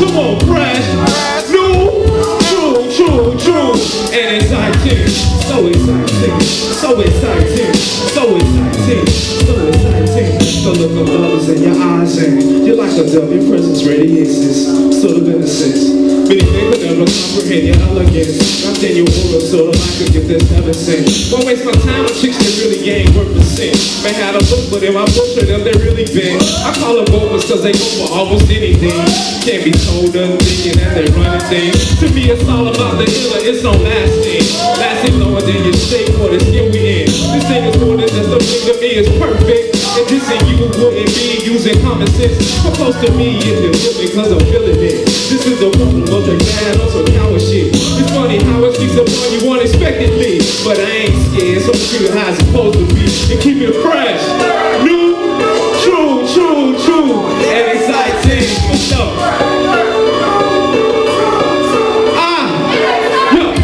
Come on, fresh, new, true, and exciting. So exciting, so exciting, so exciting, so exciting. So look at others in your eyes and you're like a dove, your presence radiates sort of innocence. Many they could never comprehend your elegance. Not then your aura sort of like a gift that's never sent. Won't waste my time with chicks that really ain't worth a cent. May have a book, but in my books for them they really been. I call them bogus cause they go for almost anything. Can't be told nothing thinking that they running things. To me it's all about the healer, it's no lasting. Lasting lower than your shape or the skin we in. This thing is more than just a thing to me, it's perfect. And this and you wouldn't be using common sense. Come close to me if you feel me cause I'm feeling it. This is the problem of the man, also